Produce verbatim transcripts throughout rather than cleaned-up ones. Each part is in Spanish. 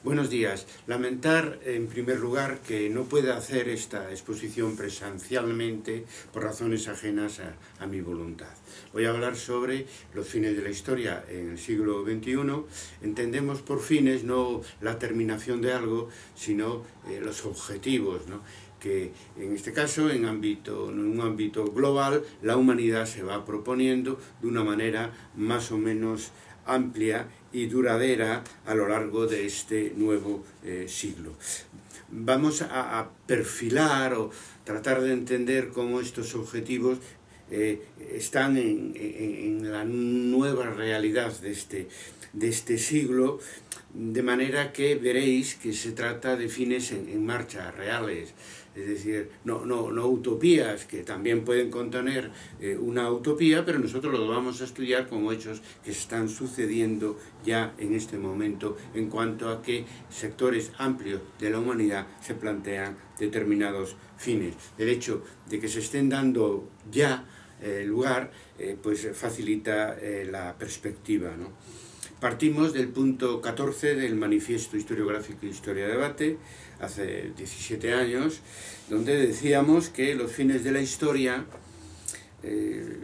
Buenos días. Lamentar, en primer lugar, que no pueda hacer esta exposición presencialmente por razones ajenas a, a mi voluntad. Voy a hablar sobre los fines de la historia en el siglo veintiuno. Entendemos por fines no la terminación de algo, sino eh, los objetivos, ¿no? Que en este caso, en, ámbito, en un ámbito global, la humanidad se va proponiendo de una manera más o menos amplia y duradera a lo largo de este nuevo eh, siglo. Vamos a, a perfilar o tratar de entender cómo estos objetivos eh, están en, en, en la nueva realidad de este, de este siglo, de manera que veréis que se trata de fines en, en marcha, reales. Es decir, no, no, no utopías, que también pueden contener eh, una utopía, pero nosotros lo vamos a estudiar como hechos que se están sucediendo ya en este momento en cuanto a que sectores amplios de la humanidad se plantean determinados fines. El hecho de que se estén dando ya eh, lugar, eh, pues facilita eh, la perspectiva, ¿no? Partimos del punto catorce del Manifiesto Historiográfico y Historia de Debate, hace diecisiete años, donde decíamos que los fines de la historia eh,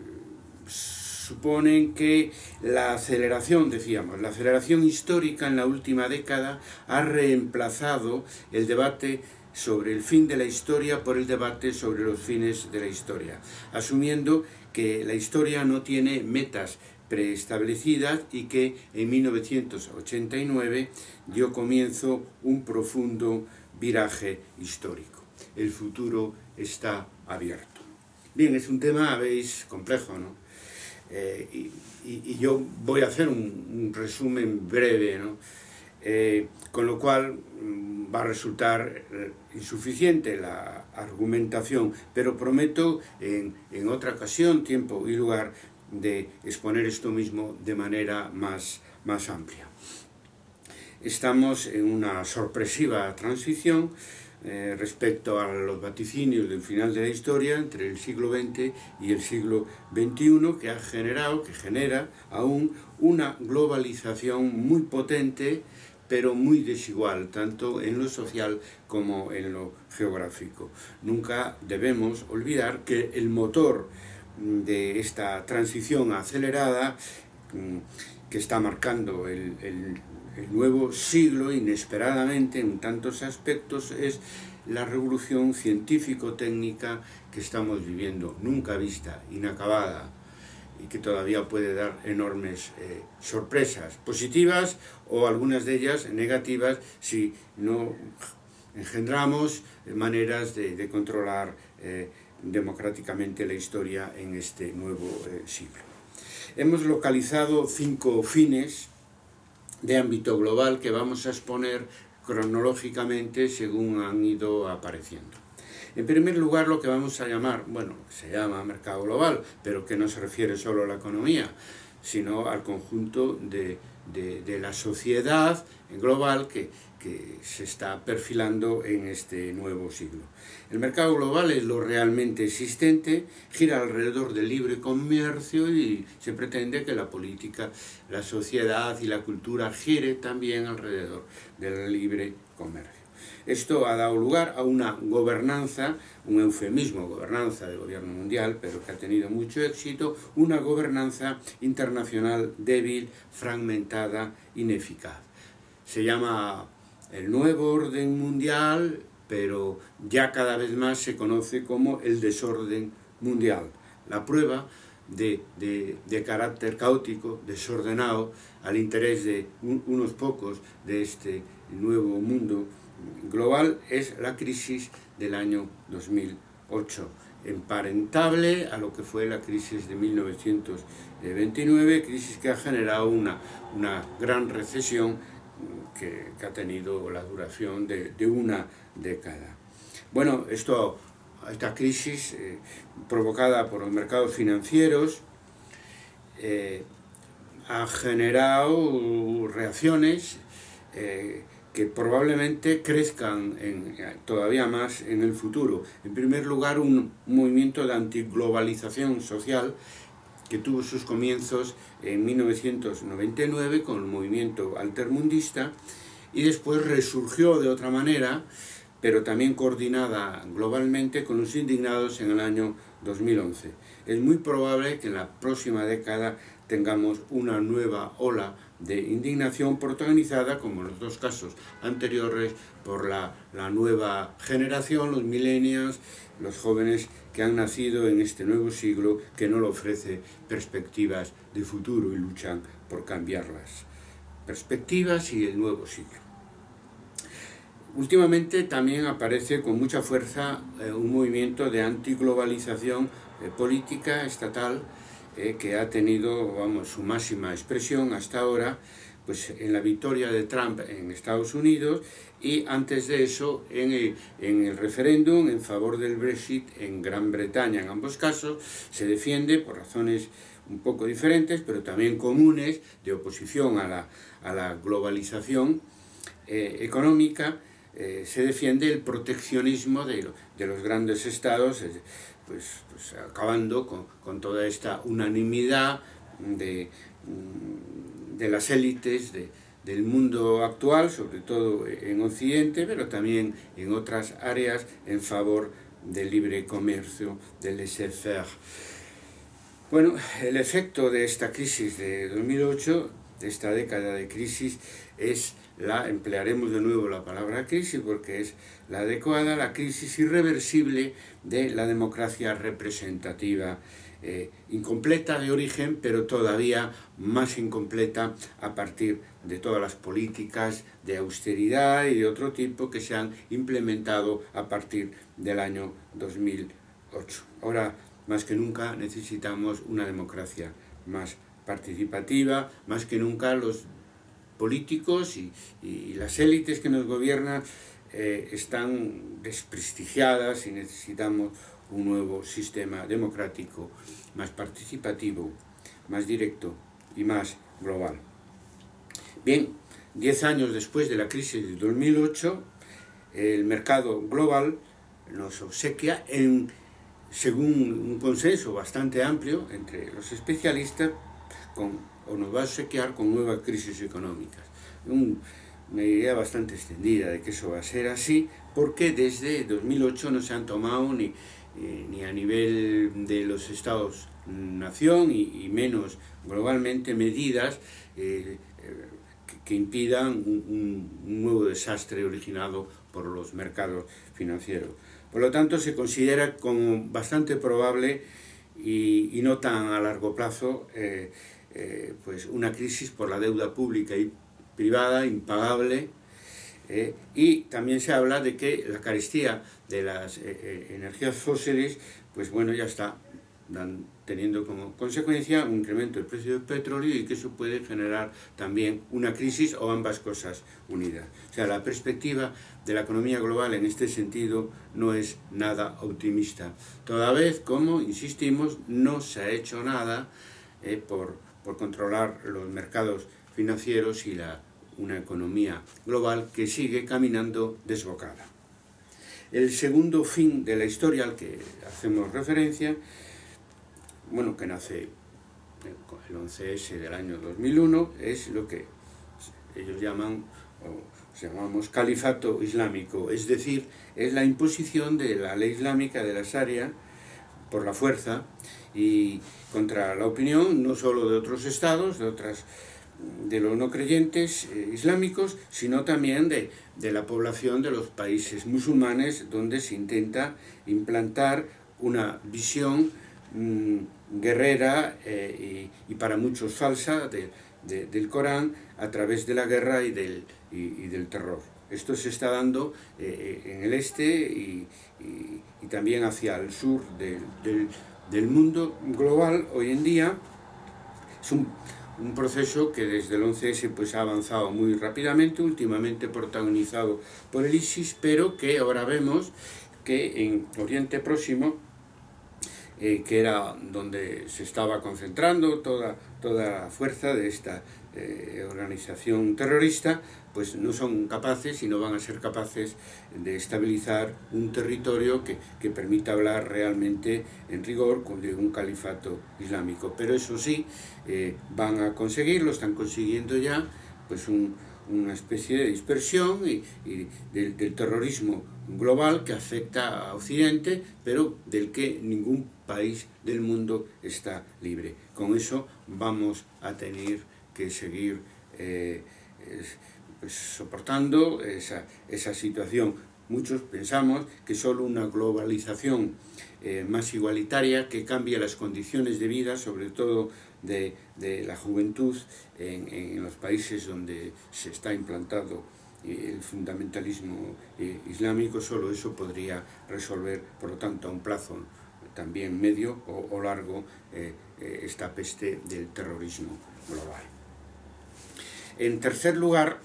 suponen que la aceleración, decíamos, la aceleración histórica en la última década ha reemplazado el debate sobre el fin de la historia por el debate sobre los fines de la historia, asumiendo que la historia no tiene metas preestablecidas y que en mil novecientos ochenta y nueve dio comienzo un profundo viraje histórico. El futuro está abierto. Bien, es un tema, veis, complejo, ¿no? Eh, y, y, y yo voy a hacer un, un resumen breve, ¿no? Eh, con lo cual mmm, va a resultar eh, insuficiente la argumentación, pero prometo en, en otra ocasión, tiempo y lugar, de exponer esto mismo de manera más, más amplia. Estamos en una sorpresiva transición eh, respecto a los vaticinios del final de la historia entre el siglo veinte y el siglo veintiuno, que ha generado, que genera aún una globalización muy potente, pero muy desigual, tanto en lo social como en lo geográfico. Nunca debemos olvidar que el motor de esta transición acelerada que está marcando el, el, el nuevo siglo inesperadamente en tantos aspectos es la revolución científico-técnica que estamos viviendo, nunca vista, inacabada, y que todavía puede dar enormes eh, sorpresas, positivas o algunas de ellas negativas si no engendramos maneras de, de controlar eh, democráticamente la historia en este nuevo eh, siglo. Hemos localizado cinco fines de ámbito global que vamos a exponer cronológicamente según han ido apareciendo. En primer lugar, lo que vamos a llamar, bueno, se llama mercado global, pero que no se refiere solo a la economía, sino al conjunto de, de, de la sociedad global que, que se está perfilando en este nuevo siglo. El mercado global es lo realmente existente, gira alrededor del libre comercio y se pretende que la política, la sociedad y la cultura gire también alrededor del libre comercio. Esto ha dado lugar a una gobernanza, un eufemismo, gobernanza de gobierno mundial, pero que ha tenido mucho éxito, una gobernanza internacional débil, fragmentada, ineficaz. Se llama el nuevo orden mundial, pero ya cada vez más se conoce como el desorden mundial. La prueba de, de, de carácter caótico, desordenado, al interés de un, unos pocos de este nuevo mundo global es la crisis del año dos mil ocho, emparentable a lo que fue la crisis de mil novecientos veintinueve, crisis que ha generado una, una gran recesión que, que ha tenido la duración de, de una década. Bueno, esto, esta crisis eh, provocada por los mercados financieros eh, ha generado reacciones eh, que probablemente crezcan en, todavía más en el futuro. En primer lugar, un movimiento de antiglobalización social que tuvo sus comienzos en mil novecientos noventa y nueve con el movimiento altermundista, y después resurgió de otra manera, pero también coordinada globalmente con los indignados en el año dos mil once. Es muy probable que en la próxima década tengamos una nueva ola de indignación protagonizada, como en los dos casos anteriores, por la, la nueva generación, los millennials, los jóvenes que han nacido en este nuevo siglo que no le ofrece perspectivas de futuro y luchan por cambiar las perspectivas y el nuevo siglo. Últimamente también aparece con mucha fuerza eh, un movimiento de antiglobalización eh, política estatal eh, que ha tenido, vamos, su máxima expresión hasta ahora pues, en la victoria de Trump en Estados Unidos y antes de eso en el, en el referéndum en favor del Brexit en Gran Bretaña. En ambos casos se defiende por razones un poco diferentes, pero también comunes, de oposición a la, a la globalización eh, económica. Eh, se defiende el proteccionismo de, de los grandes estados, eh, pues, pues acabando con, con toda esta unanimidad de, de las élites de, del mundo actual, sobre todo en Occidente, pero también en otras áreas en favor del libre comercio, del laissez-faire. Bueno, el efecto de esta crisis de dos mil ocho, de esta década de crisis, es la, emplearemos de nuevo la palabra crisis porque es la adecuada, la crisis irreversible de la democracia representativa, eh, incompleta de origen, pero todavía más incompleta a partir de todas las políticas de austeridad y de otro tipo que se han implementado a partir del año dos mil ocho. Ahora, más que nunca, necesitamos una democracia más participativa, más que nunca los políticos y, y las élites que nos gobiernan eh, están desprestigiadas y necesitamos un nuevo sistema democrático más participativo, más directo y más global. Bien, diez años después de la crisis de dos mil ocho, el mercado global nos obsequia, en, según un consenso bastante amplio entre los especialistas, con o nos va a obsequiar con nuevas crisis económicas. Un, una idea bastante extendida de que eso va a ser así, porque desde dos mil ocho no se han tomado ni, eh, ni a nivel de los Estados-nación y, y menos globalmente medidas eh, que, que impidan un, un, un nuevo desastre originado por los mercados financieros. Por lo tanto, se considera como bastante probable y, y no tan a largo plazo eh, Eh, pues una crisis por la deuda pública y privada impagable eh, y también se habla de que la carestía de las eh, eh, energías fósiles pues bueno ya está dan, teniendo como consecuencia un incremento del precio del petróleo y que eso puede generar también una crisis o ambas cosas unidas. O sea, la perspectiva de la economía global en este sentido no es nada optimista. Toda vez, como insistimos, no se ha hecho nada eh, por por controlar los mercados financieros y la, una economía global que sigue caminando desbocada. El segundo fin de la historia al que hacemos referencia, bueno, que nace con el once ese del año dos mil uno, es lo que ellos llaman, o llamamos califato islámico, es decir, es la imposición de la ley islámica de la Sharia por la fuerza y contra la opinión no solo de otros estados, de otras de los no creyentes eh, islámicos, sino también de, de la población de los países musulmanes donde se intenta implantar una visión mmm, guerrera eh, y, y para muchos falsa de, de, del Corán a través de la guerra y del, y, y del terror. Esto se está dando eh, en el este y, y, y también hacia el sur del, del, del mundo global hoy en día. Es un, un proceso que desde el once ese pues, ha avanzado muy rápidamente, últimamente protagonizado por el ISIS, pero que ahora vemos que en Oriente Próximo, eh, que era donde se estaba concentrando toda, toda la fuerza de esta eh, organización terrorista, pues no son capaces y no van a ser capaces de estabilizar un territorio que, que permita hablar realmente en rigor de un califato islámico. Pero eso sí, eh, van a conseguirlo, están consiguiendo ya pues un, una especie de dispersión y, y del, del terrorismo global que afecta a Occidente, pero del que ningún país del mundo está libre. Con eso vamos a tener que seguir eh, pues, soportando esa, esa situación. Muchos pensamos que solo una globalización eh, más igualitaria, que cambie las condiciones de vida, sobre todo de, de la juventud en, en los países donde se está implantando el fundamentalismo islámico, solo eso podría resolver, por lo tanto, a un plazo también medio o, o largo, eh, esta peste del terrorismo global. En tercer lugar,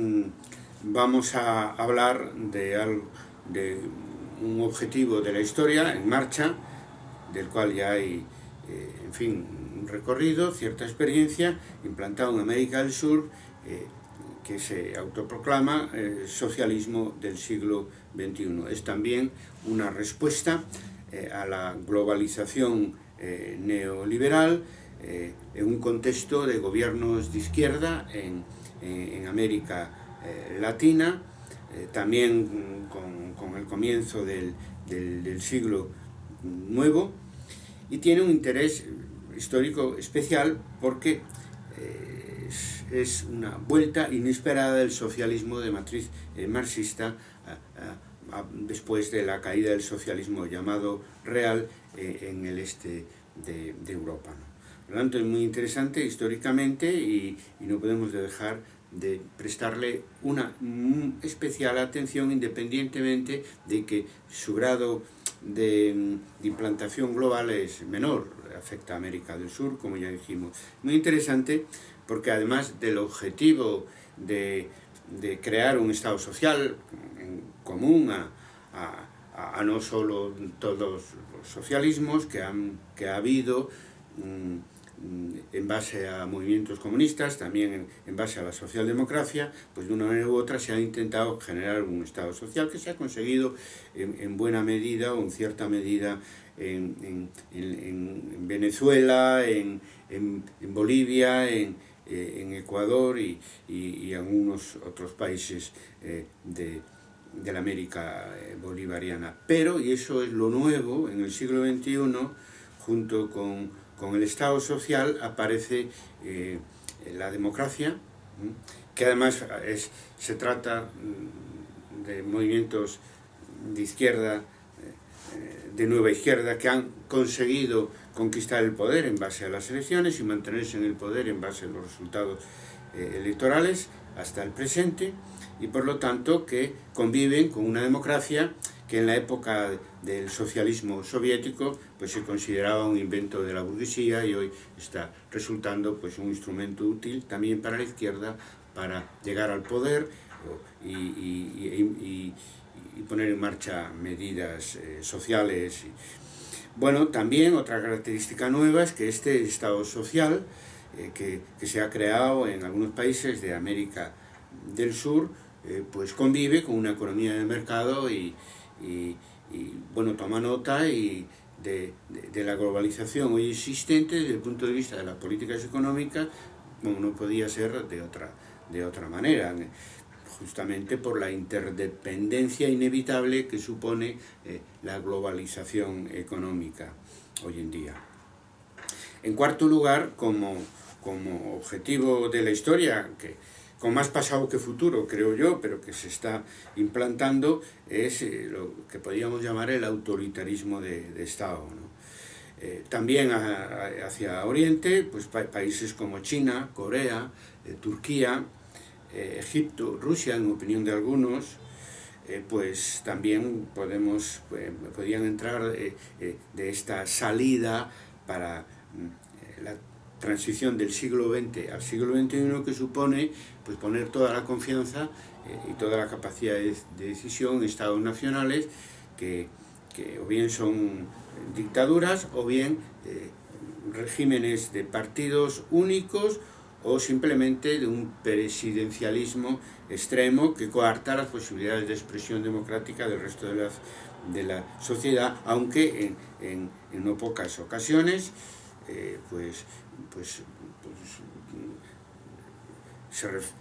vamos a hablar de, algo, de un objetivo de la historia en marcha, del cual ya hay, eh, en fin, un recorrido, cierta experiencia, implantado en América del Sur, eh, que se autoproclama eh, socialismo del siglo veintiuno. Es también una respuesta eh, a la globalización eh, neoliberal eh, en un contexto de gobiernos de izquierda en, en, en América eh, Latina, eh, también con, con el comienzo del, del, del siglo nuevo, y tiene un interés histórico especial porque eh, es, es una vuelta inesperada del socialismo de matriz eh, marxista a, a, a, después de la caída del socialismo llamado real eh, en el este de, de Europa, ¿no? Por lo tanto, es muy interesante históricamente y, y no podemos dejar de prestarle una especial atención, independientemente de que su grado de, de implantación global es menor, afecta a América del Sur, como ya dijimos. Muy interesante porque además del objetivo de, de crear un Estado social en común a, a, a no solo todos los socialismos que, han, que ha habido, mmm, en base a movimientos comunistas, también en, en base a la socialdemocracia, pues de una manera u otra se ha intentado generar un Estado social que se ha conseguido en, en buena medida o en cierta medida en, en, en, en Venezuela, en, en, en Bolivia, en, en Ecuador y, y, y en algunos otros países eh, de, de la América bolivariana. Pero, y eso es lo nuevo, en el siglo veintiuno, junto con Con el Estado social aparece eh, la democracia, que además es, se trata de movimientos de izquierda, de nueva izquierda, que han conseguido conquistar el poder en base a las elecciones y mantenerse en el poder en base a los resultados eh, electorales hasta el presente, y por lo tanto que conviven con una democracia que en la época del socialismo soviético pues se consideraba un invento de la burguesía y hoy está resultando pues un instrumento útil también para la izquierda para llegar al poder y, y, y, y poner en marcha medidas eh, sociales. Bueno, también otra característica nueva es que este Estado social eh, que, que se ha creado en algunos países de América del Sur eh, pues convive con una economía de mercado y Y, y bueno, toma nota y de, de, de la globalización hoy existente desde el punto de vista de las políticas económicas, como no podía ser de otra, de otra manera, justamente por la interdependencia inevitable que supone eh, la globalización económica hoy en día. En cuarto lugar, como, como objetivo de la historia, que con más pasado que futuro, creo yo, pero que se está implantando, es eh, lo que podríamos llamar el autoritarismo de, de Estado, ¿no? Eh, también a, a, hacia Oriente, pues pa países como China, Corea, eh, Turquía, eh, Egipto, Rusia, en opinión de algunos, eh, pues también podemos, eh, podrían entrar eh, eh, de esta salida para eh, la transición del siglo veinte al siglo veintiuno, que supone pues poner toda la confianza eh, y toda la capacidad de, de decisión en estados nacionales que, que o bien son dictaduras o bien eh, regímenes de partidos únicos o simplemente de un presidencialismo extremo que coarta las posibilidades de expresión democrática del resto de la, de la sociedad, aunque en, en, en no pocas ocasiones eh, pues, pues, pues se, ref,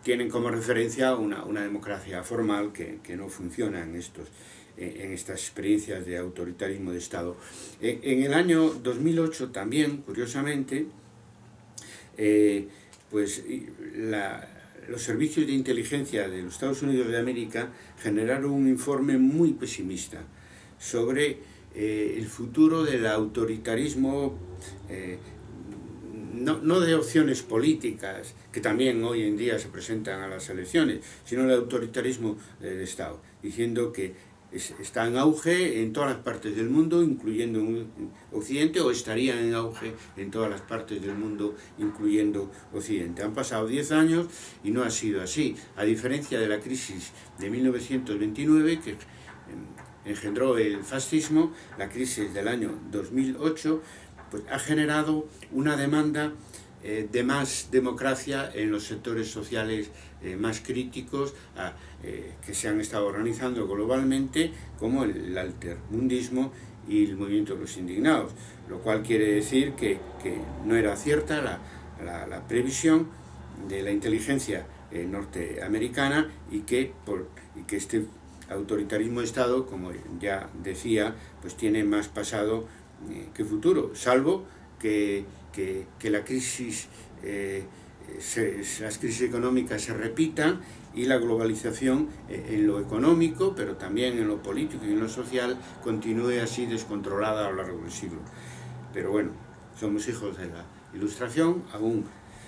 tienen como referencia una, una democracia formal que, que no funciona en, estos, en estas experiencias de autoritarismo de Estado. En el año dos mil ocho también, curiosamente, eh, pues la, los servicios de inteligencia de los Estados Unidos de América generaron un informe muy pesimista sobre eh, el futuro del autoritarismo, eh, no, no de opciones políticas, que también hoy en día se presentan a las elecciones, sino el autoritarismo de Estado, diciendo que es, está en auge en todas las partes del mundo, incluyendo en Occidente, o estaría en auge en todas las partes del mundo, incluyendo Occidente. Han pasado diez años y no ha sido así, a diferencia de la crisis de mil novecientos veintinueve, que engendró el fascismo. La crisis del año dos mil ocho pues, ha generado una demanda eh, de más democracia en los sectores sociales eh, más críticos a, eh, que se han estado organizando globalmente, como el, el altermundismo y el movimiento de los indignados, lo cual quiere decir que, que no era cierta la, la, la previsión de la inteligencia eh, norteamericana y que, por, y que este autoritarismo de Estado, como ya decía, pues tiene más pasado eh, que futuro, salvo que, que, que la crisis, eh, se, las crisis económicas se repitan y la globalización eh, en lo económico, pero también en lo político y en lo social, continúe así descontrolada a lo largo del siglo. Pero bueno, somos hijos de la Ilustración aún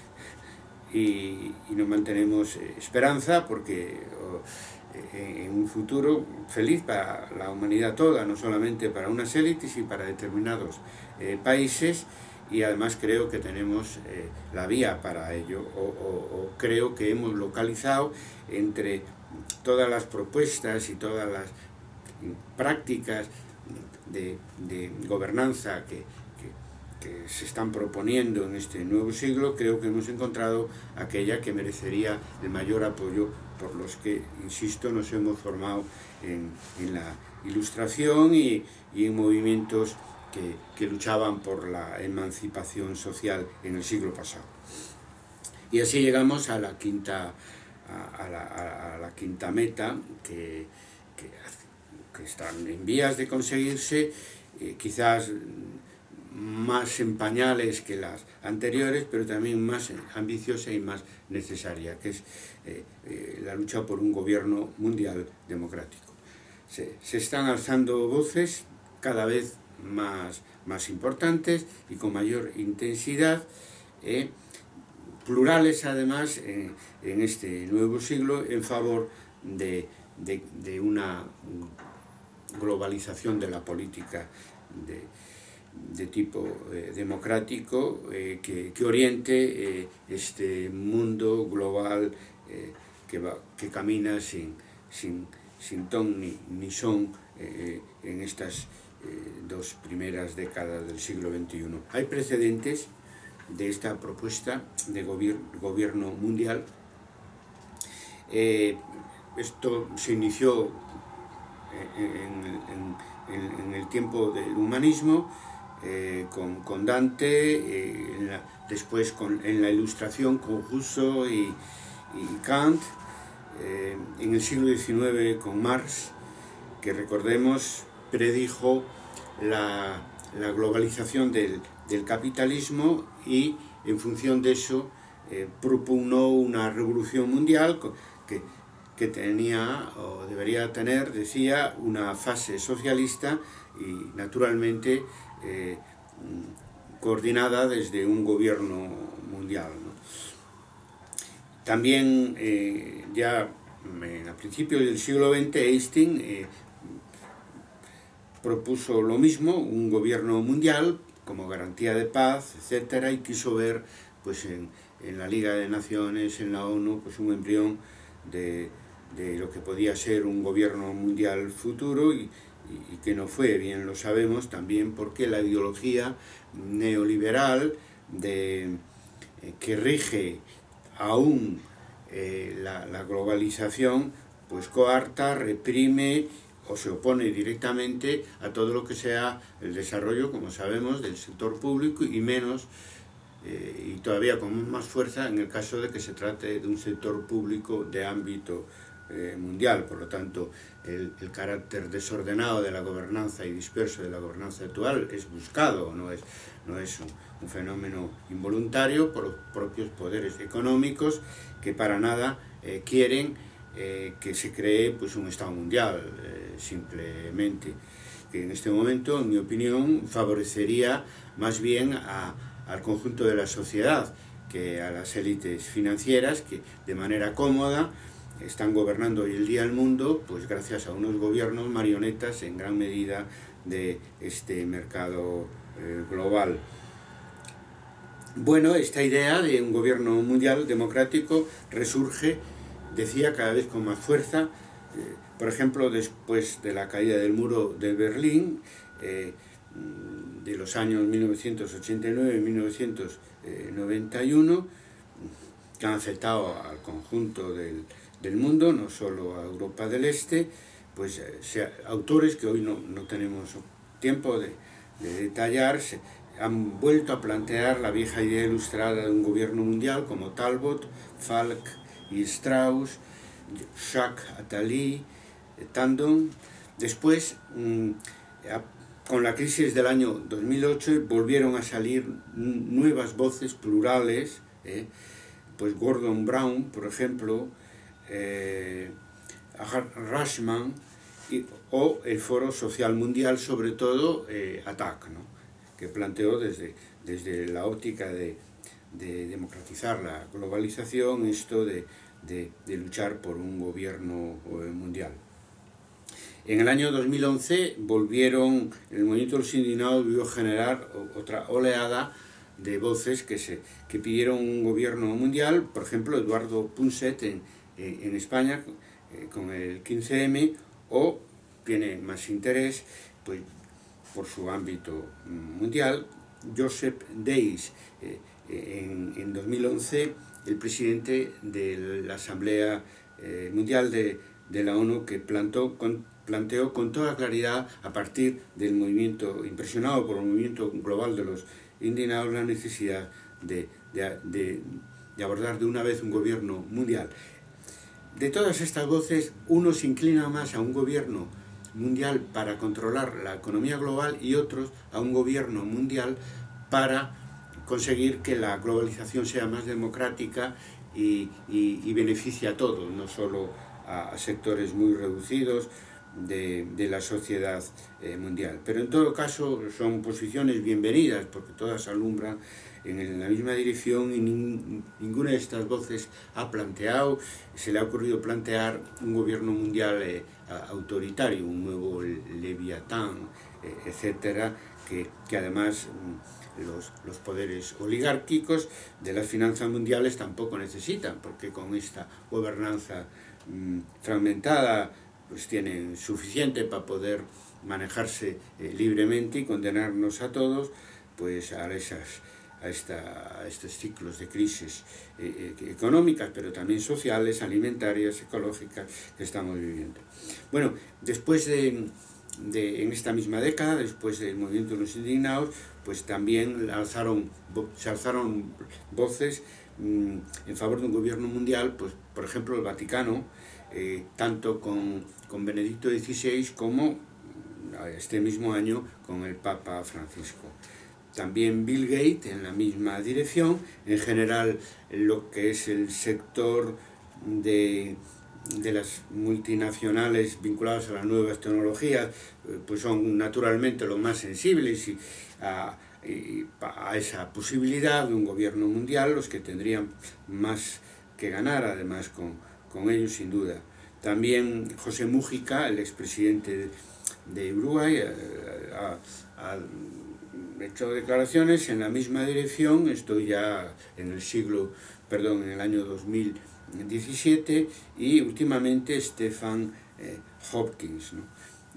y, y nos mantenemos eh, esperanza porque oh, en un futuro feliz para la humanidad toda, no solamente para unas élites y para determinados eh, países, y además creo que tenemos eh, la vía para ello, o, o, o creo que hemos localizado entre todas las propuestas y todas las prácticas de, de gobernanza que, que, que se están proponiendo en este nuevo siglo, creo que hemos encontrado aquella que merecería el mayor apoyo por los que, insisto, nos hemos formado en, en la Ilustración y, y en movimientos que, que luchaban por la emancipación social en el siglo pasado. Y así llegamos a la quinta, a, a la, a la quinta meta, que, que, que están en vías de conseguirse, eh, quizás más en pañales que las anteriores, pero también más ambiciosa y más necesaria, que es eh, eh, la lucha por un gobierno mundial democrático. Se, se están alzando voces cada vez más, más importantes y con mayor intensidad, eh, plurales además en, en este nuevo siglo, en favor de, de, de una globalización de la política de, de tipo eh, democrático eh, que, que oriente eh, este mundo global eh, que, va, que camina sin, sin, sin ton ni, ni son eh, en estas eh, dos primeras décadas del siglo veintiuno. Hay precedentes de esta propuesta de gobier gobierno mundial. Eh, esto se inició en, en, en, en el tiempo del humanismo, eh, con, con Dante, eh, en la, después con, en la Ilustración con Rousseau y, y Kant, eh, en el siglo diecinueve con Marx, que recordemos predijo la, la globalización del, del capitalismo y en función de eso eh, propugnó una revolución mundial que, que tenía o debería tener, decía, una fase socialista y naturalmente eh, coordinada desde un gobierno mundial, ¿no? También eh, ya a principios del siglo veinte Einstein eh, propuso lo mismo, un gobierno mundial como garantía de paz, etcétera, y quiso ver pues en, en la Liga de Naciones, en la ONU, pues un embrión de, de lo que podía ser un gobierno mundial futuro y, y, y que no fue, bien lo sabemos, también porque la ideología neoliberal de, eh, que rige aún eh, la, la globalización, pues coarta, reprime o se opone directamente a todo lo que sea el desarrollo, como sabemos, del sector público y menos eh, y todavía con más fuerza en el caso de que se trate de un sector público de ámbito eh, mundial. Por lo tanto, el, el carácter desordenado de la gobernanza y disperso de la gobernanza actual es buscado, no es, no es un, un fenómeno involuntario por los propios poderes económicos que para nada eh, quieren eh, que se cree pues, un Estado mundial, eh, simplemente, que en este momento, en mi opinión, favorecería más bien a, al conjunto de la sociedad que a las élites financieras que de manera cómoda están gobernando hoy el día el mundo, pues gracias a unos gobiernos marionetas en gran medida de este mercado eh, global. Bueno, esta idea de un gobierno mundial democrático resurge, decía, cada vez con más fuerza. Eh, por ejemplo, después de la caída del muro de Berlín, eh, de los años mil novecientos ochenta y nueve y mil novecientos noventa y uno, que han afectado al conjunto del, del mundo, no solo a Europa del Este, pues eh, sea, autores que hoy no, no tenemos tiempo de, de detallar, se, han vuelto a plantear la vieja idea ilustrada de un gobierno mundial, como Talbot, Falk y Strauss, Jacques Attali, Tandon. Después, mmm, con la crisis del año dos mil ocho, volvieron a salir nuevas voces plurales, eh, pues Gordon Brown, por ejemplo, eh, Rashman, y, o el Foro Social Mundial, sobre todo eh, A T A C, ¿no? Que planteó desde, desde la óptica de, de democratizar la globalización esto de, de, de luchar por un gobierno mundial. En el año dos mil once volvieron, el movimiento de los indignados volvió a generar otra oleada de voces que, se, que pidieron un gobierno mundial. Por ejemplo, Eduardo Punset en, en España eh, con el quince eme, o tiene más interés pues, por su ámbito mundial, Joseph Days, eh, en, en dos mil once, el presidente de la Asamblea eh, Mundial de, de la ONU, que plantó con planteó con toda claridad, a partir del movimiento, impresionado por el movimiento global de los indignados, la necesidad de, de, de, de abordar de una vez un gobierno mundial. De todas estas voces, uno se inclina más a un gobierno mundial para controlar la economía global y otros a un gobierno mundial para conseguir que la globalización sea más democrática y, y, y beneficie a todos, no solo a, a sectores muy reducidos De, de la sociedad eh, mundial. Pero en todo caso son posiciones bienvenidas porque todas alumbran en, en la misma dirección y nin, ninguna de estas voces ha planteado, se le ha ocurrido plantear un gobierno mundial eh, autoritario, un nuevo Leviatán, eh, etcétera, que, que además los, los poderes oligárquicos de las finanzas mundiales tampoco necesitan, porque con esta gobernanza mmm, fragmentada pues tienen suficiente para poder manejarse eh, libremente y condenarnos a todos pues a, esas, a, esta, a estos ciclos de crisis eh, eh, económicas, pero también sociales, alimentarias, ecológicas que estamos viviendo. Bueno, después de, de en esta misma década, después del movimiento de los indignados, pues también alzaron, se alzaron voces mmm, en favor de un gobierno mundial, pues por ejemplo el Vaticano, Eh, tanto con, con Benedicto dieciséis como este mismo año con el Papa Francisco. También Bill Gates en la misma dirección. En general, lo que es el sector de, de las multinacionales vinculadas a las nuevas tecnologías, pues son naturalmente los más sensibles y a, y a esa posibilidad de un gobierno mundial, los que tendrían más que ganar, además con con ellos sin duda. También José Mújica, el expresidente de Uruguay, ha, ha hecho declaraciones en la misma dirección. Estoy ya en el siglo, perdón, en el año dos mil diecisiete, y últimamente Stephen eh, Hopkins, ¿no?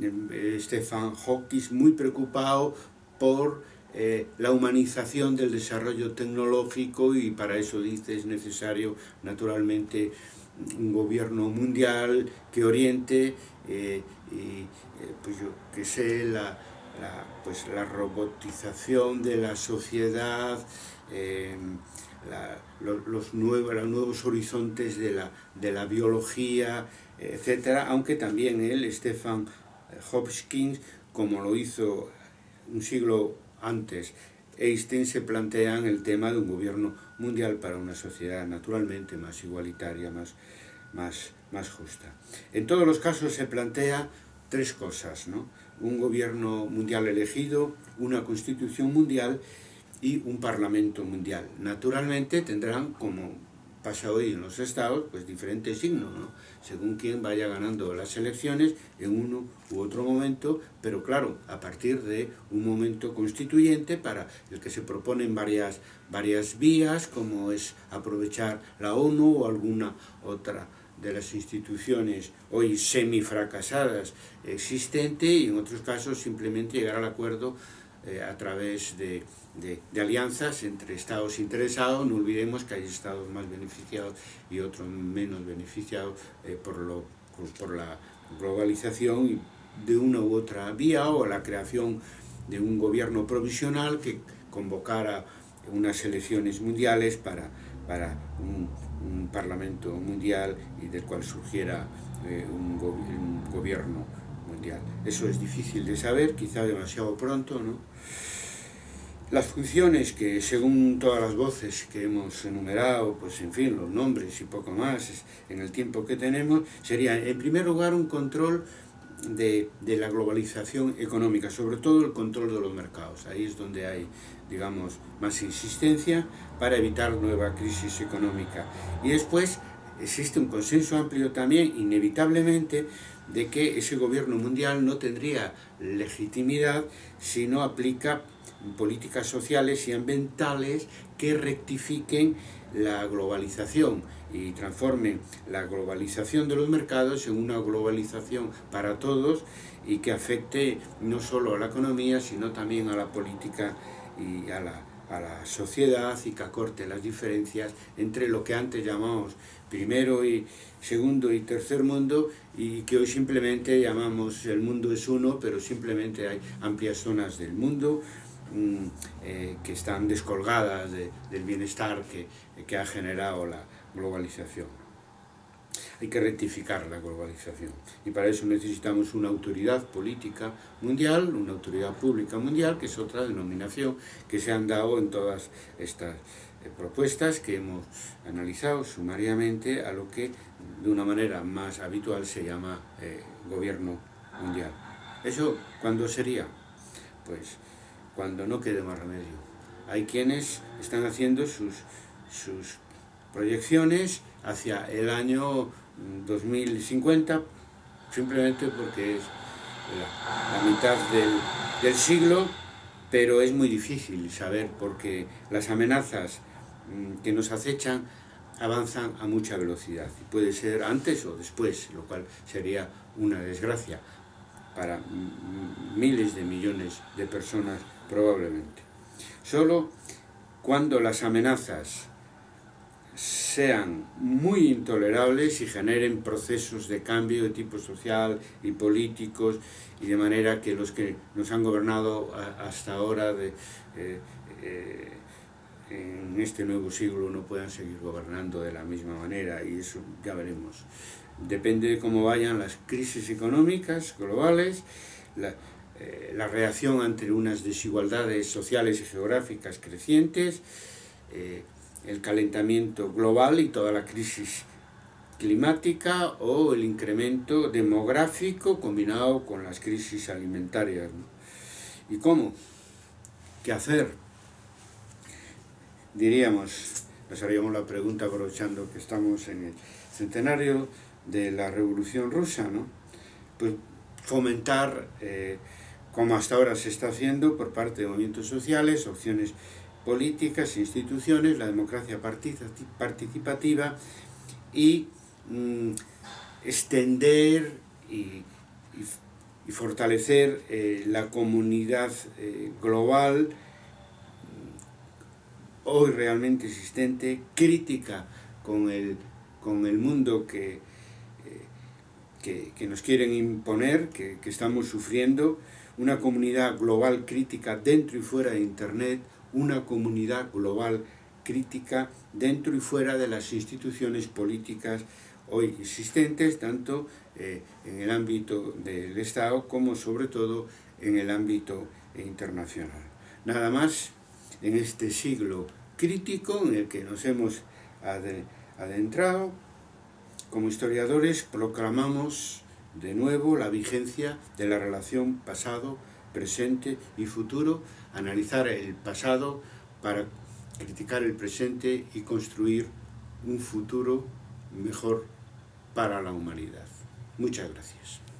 Stephen Hopkins muy preocupado por eh, la humanización del desarrollo tecnológico, y para eso dice es necesario naturalmente un gobierno mundial que oriente eh, y eh, pues yo que sé la, la, pues la robotización de la sociedad, eh, la, los, los, nuevos, los nuevos horizontes de la, de la biología, etcétera, aunque también él, Stephen Hopkins, como lo hizo un siglo antes Einstein, se plantean el tema de un gobierno mundial para una sociedad naturalmente más igualitaria, más, más, más justa. En todos los casos se plantea tres cosas, ¿no? Un gobierno mundial elegido, una constitución mundial y un parlamento mundial. Naturalmente tendrán, como pasa hoy en los estados, pues diferentes signos, ¿no? Según quién vaya ganando las elecciones en uno u otro momento, pero claro, a partir de un momento constituyente para el que se proponen varias, varias vías, como es aprovechar la ONU o alguna otra de las instituciones hoy semifracasadas existente, y en otros casos simplemente llegar al acuerdo eh, a través de, de, de alianzas entre estados interesados. No olvidemos que hay estados más beneficiados y otros menos beneficiados eh, por, lo, por la globalización y de una u otra vía, o la creación de un gobierno provisional que convocara unas elecciones mundiales para, para un, un parlamento mundial y del cual surgiera eh, un, go un gobierno mundial. Eso es difícil de saber, quizá demasiado pronto, ¿no? Las funciones que, según todas las voces que hemos enumerado, pues en fin, los nombres y poco más, en el tiempo que tenemos, sería en primer lugar un control de, de la globalización económica, sobre todo el control de los mercados. Ahí es donde hay, digamos, más insistencia para evitar nueva crisis económica. Y después existe un consenso amplio también, inevitablemente, de que ese gobierno mundial no tendría legitimidad si no aplica políticas sociales y ambientales que rectifiquen la globalización y transformen la globalización de los mercados en una globalización para todos y que afecte no solo a la economía, sino también a la política y a la, a la sociedad, y que acorte las diferencias entre lo que antes llamamos primero y segundo y tercer mundo, y que hoy simplemente llamamos el mundo es uno, pero simplemente hay amplias zonas del mundo mmm, eh, que están descolgadas de, del bienestar que, que ha generado la globalización. Hay que rectificar la globalización, y para eso necesitamos una autoridad política mundial, una autoridad pública mundial, que es otra denominación que se han dado en todas estas eh, propuestas que hemos analizado sumariamente a lo que de una manera más habitual se llama eh, gobierno mundial. ¿Eso cuándo sería? Pues cuando no quede más remedio. Hay quienes están haciendo sus, sus proyecciones hacia el año dos mil cincuenta, simplemente porque es la, la mitad del, del siglo, pero es muy difícil saber, porque las amenazas que nos acechan avanzan a mucha velocidad, y puede ser antes o después, lo cual sería una desgracia para miles de millones de personas probablemente. Solo cuando las amenazas sean muy intolerables y generen procesos de cambio de tipo social y políticos, y de manera que los que nos han gobernado hasta ahora de, eh, eh, en este nuevo siglo no puedan seguir gobernando de la misma manera, y eso ya veremos. Depende de cómo vayan las crisis económicas globales, la, eh, la reacción ante unas desigualdades sociales y geográficas crecientes, eh, el calentamiento global y toda la crisis climática, o el incremento demográfico combinado con las crisis alimentarias, ¿no? ¿Y cómo? ¿Qué hacer? Diríamos, nos haríamos la pregunta aprovechando que estamos en el centenario de la Revolución Rusa, ¿no? Pues fomentar, eh, como hasta ahora se está haciendo por parte de movimientos sociales, opciones políticas, instituciones, la democracia participativa, y mm, extender y, y, y fortalecer eh, la comunidad eh, global hoy realmente existente, crítica con el, con el mundo que, eh, que, que nos quieren imponer, que, que estamos sufriendo, una comunidad global crítica dentro y fuera de Internet, una comunidad global crítica dentro y fuera de las instituciones políticas hoy existentes, tanto eh, en el ámbito del Estado como sobre todo en el ámbito internacional. Nada más en este siglo crítico en el que nos hemos adentrado, como historiadores proclamamos de nuevo la vigencia de la relación pasado, presente y futuro, analizar el pasado para criticar el presente y construir un futuro mejor para la humanidad. Muchas gracias.